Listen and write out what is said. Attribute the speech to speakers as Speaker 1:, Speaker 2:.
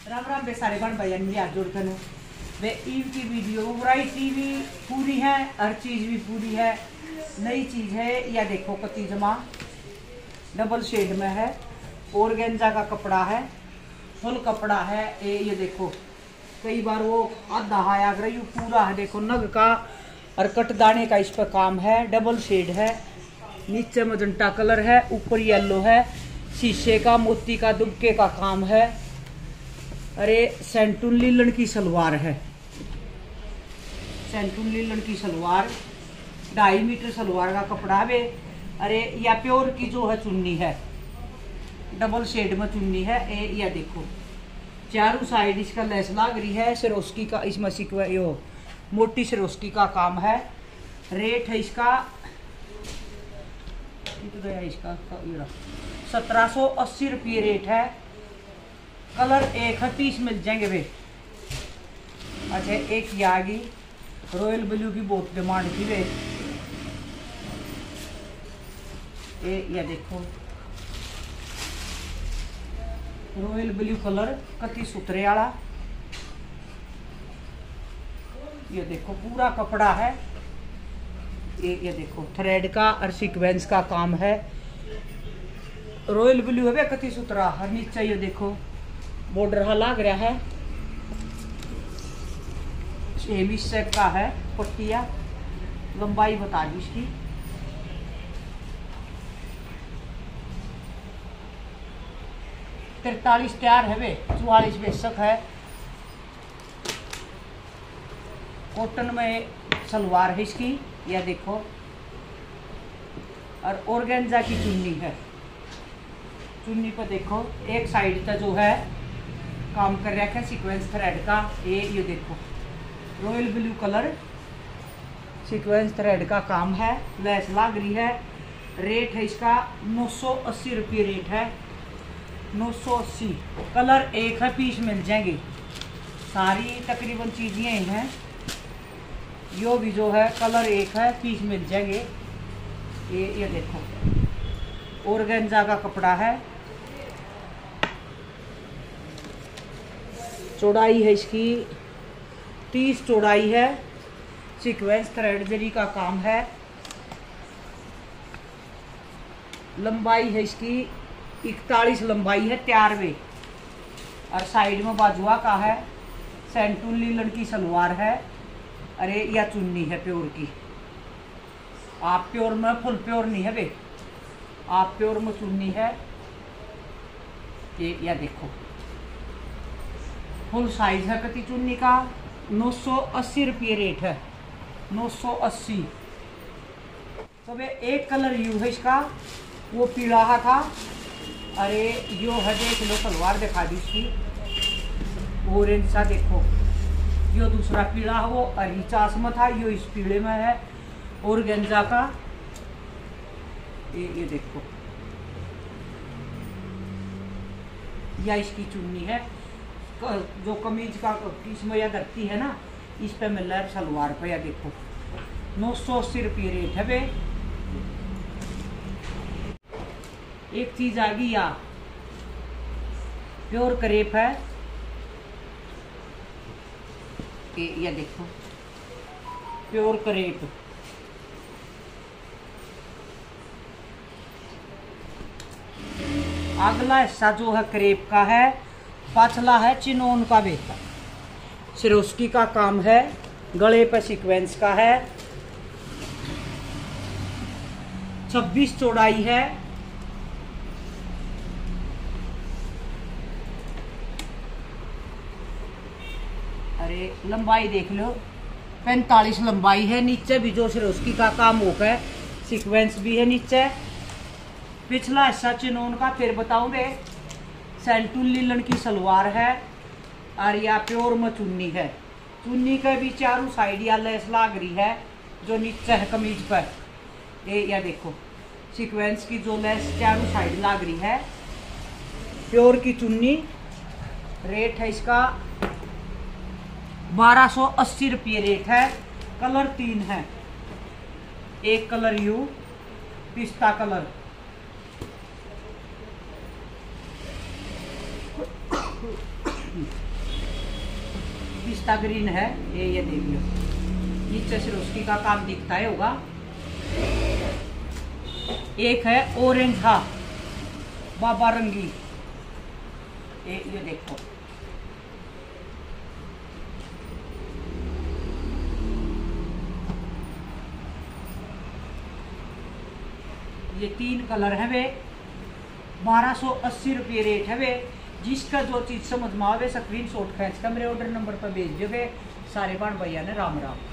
Speaker 1: राम राम बे सारे बन भाई मेरी हाथ जोड़कर वे ईव की वीडियो वैरायटी भी पूरी है, हर चीज़ भी पूरी है, नई चीज़ है। या देखो कती जमा डबल शेड में है, ऑर्गेन्जा का कपड़ा है, फुल कपड़ा है। ये देखो कई बार वो आधा आया कर पूरा है, देखो नग का और कटदाने का इस पर काम है। डबल शेड है, नीचे मजंटा कलर है, ऊपर येलो है, शीशे का मोती का दुबके का काम है। अरे सेंटून लीलन की सलवार है, सेंटून लीलन की सलवार 2.5 मीटर सलवार का कपड़ा है। अरे या प्योर की जो है चुन्नी है, डबल शेड में चुन्नी है। या देखो चारों साइड इसका लेस लाग रही है, सिरोस्की का इसमें यो मोटी सिरोस्की का काम है। रेट है इसका 1780 रुपये रेट है। कलर 31 मिल जाएंगे वे। अच्छा एक ये आ गई रॉयल ब्लू की, बहुत डिमांड थी वे। ये देखो रॉयल ब्लू कलर कति सुतरे वाला। ये देखो पूरा कपड़ा है। ये देखो थ्रेड का और सीक्वेंस का काम है। रॉयल ब्लू है कति सुतरा। और नीचे ये देखो बॉर्डर हा लाग रहा है, सेमी शेप का है। पट्टिया लंबाई बता दी इसकी 43 तैयार है वे, 44 बेशक है। कॉटन में सलवार है इसकी। यह देखो और ऑर्गेन्जा की चुन्नी है। चुन्नी पर देखो एक साइड का जो है काम कर रखा है सीक्वेंस थ्रेड का। ये देखो royal blue colour sequence thread का काम है, लेस लाग रही है। रेट है इसका 980 रुपये रेट है, 980। कलर एक है, पीस मिल जाएंगे। सारी तकरीबन चीज़ें हैं, यो भी जो है कलर एक है, पीस मिल जाएंगे। ये देखो ऑर्गेन्जा का कपड़ा है। चौड़ाई है इसकी 30 चौड़ाई है, सीक्वेंस थ्रेड जरी का काम है। लंबाई है इसकी 41 लंबाई है, तैयार वे। और साइड में बाजुआ का है, सेंटून लीलन की सलवार है। अरे या चुन्नी है प्योर की। आप प्योर में फुल प्योर नहीं है वे, आप प्योर में चुन्नी है। ये या देखो फुल साइज है कति चुन्नी का। 980 रुपये रेट है, 980। तो वे एक कलर यू है इसका, वो पीला था। अरे यो है देख लो, सलवार दिखा दी इसकी ऑरेंज सा। देखो यो दूसरा पीला है, वो अरीचास में था, यो इस पीले में है ऑर्गेन्जा का। ये देखो या इसकी चुन्नी है, जो कमीज का इसमें या धरती है ना, इस पे मिल रहा है सलवार पे। या देखो 980 रुपये रेट है बे। एक चीज आ गई या प्योर करेप है। ये देखो प्योर करेप, अगला हिस्सा जो है करेप का है, पाछला है चिनोन का बेहतर। सिरोस्की का काम है, गले पर सीक्वेंस का है। 26 चौड़ाई है। अरे लंबाई देख लो 45 लंबाई है। नीचे भी जो सिरोस्की का काम होगा है, सीक्वेंस भी है नीचे। पिछला हिस्सा चिनोन का। फिर बताऊंगे सेंटून लीलन की सलवार है और या प्योर में चुन्नी है। चुन्नी के भी चारों साइड या लेस लाग रही है, जो नीचे है कमीज पर। या देखो सीक्वेंस की जो लेस चारों साइड लाग रही है, प्योर की चुन्नी। रेट है इसका 1280 रुपये रेट है। कलर 3 है, एक कलर यू पिस्ता कलर। पिस्ता ग्रीन है ये देख लो, नीचे सिरोस्की का काम दिखता है होगा। एक है ऑरेंज, हाँ बाबा रंगी, ये देखो ये 3 कलर है वे, 1280 रुपये रेट है वे। जिसका जो चीज समझ में आवे स्क्रीन शॉट खींच कर मेरे ऑर्डर नंबर पर भेज दे वे। सारे बाण भैया ने राम राम।